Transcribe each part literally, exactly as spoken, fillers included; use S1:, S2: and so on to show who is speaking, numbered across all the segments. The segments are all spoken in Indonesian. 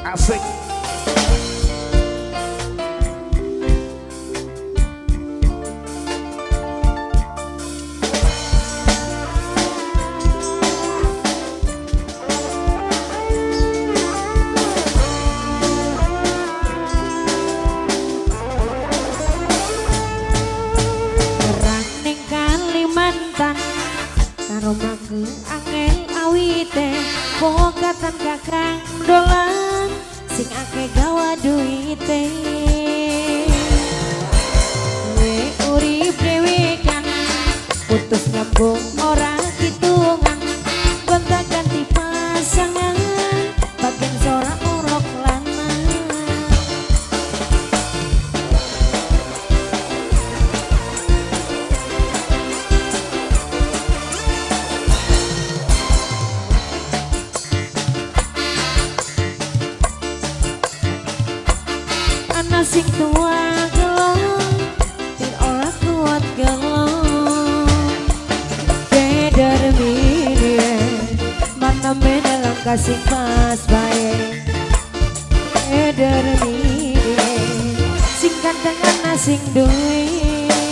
S1: Asik.
S2: Romaku angel awite pokatan kakang dolan sing akeh gawa duite we urip dhewekan putus nyambung ora hitungan gonta ganti pasangan bagian sora orok lanang sing tua gelong til ora kuat gelong keder milih mana menelang kasih pas bae keder milih sing ganteng ana sing duwe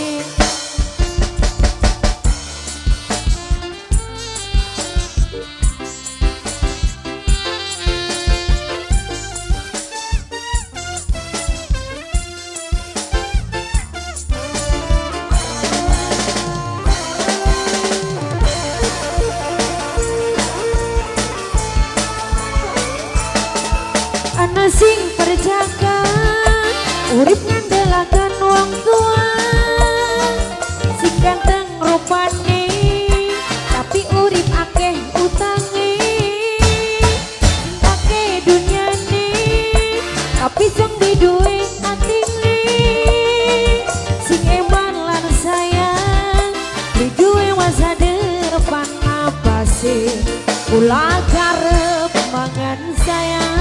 S2: ana sing perjaka urip ngandelakan wong tua sing ganteng rupane tapi urip akeh utange sing akeh dunyane tapi sing diduwe atine sing eman lan sayang diduwe masa depan apa sih kula karep mangan sayang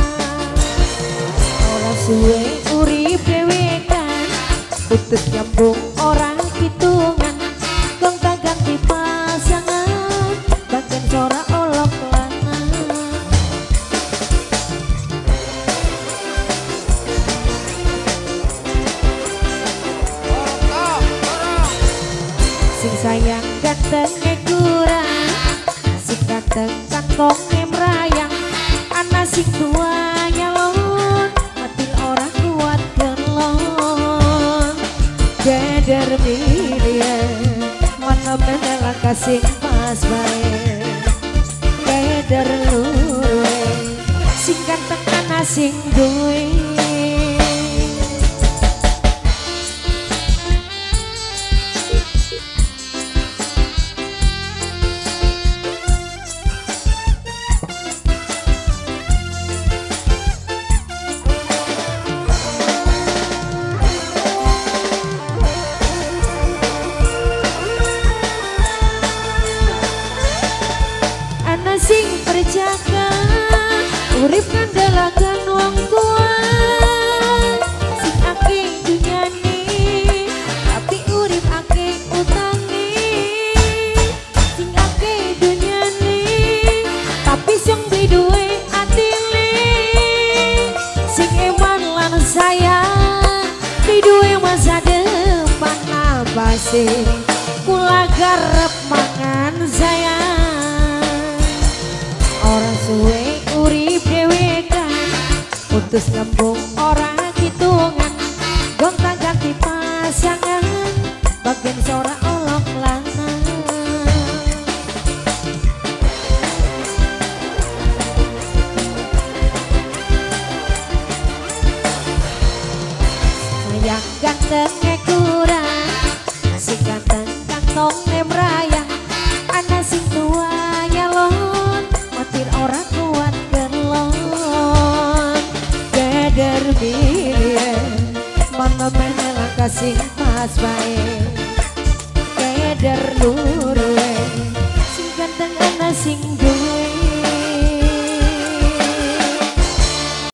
S2: suwe urip dhewekan putus nyambung orang hitungan gonta ganti pasangan bagian sora olok lanang sing sayang gantengnya kurang sing ganteng kantongnya merayang ana sing tuanya lon ora kuat gelong keder milih mana menelang kasih pas bae keder luwe sing ganteng ana sing duwe sing perjaka urip kandelakan wong tua sing akeh dunyane tapi urip akeh utange sing akeh dunyane tapi sing diduwe atine sing eman lan sayang diduwe masa depan apa sih kula garep mangan sayang orang suwe urip dhewekan putus nyambung orang hitungan gonta ganti pasangan bagian sora olok lanang sayang gantengnya kurang si ganteng kantongnya merayang ana sing tuanya lon matir ora kuat gelong keder milih mana menelang kasih pas bae keder luruwe sing ganteng ana sing